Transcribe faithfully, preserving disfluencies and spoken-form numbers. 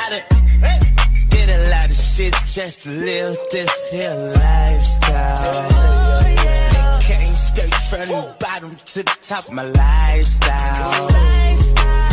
I done did a lot of shit just to live this here lifestyle. It came straight from the bottom to the top of my lifestyle.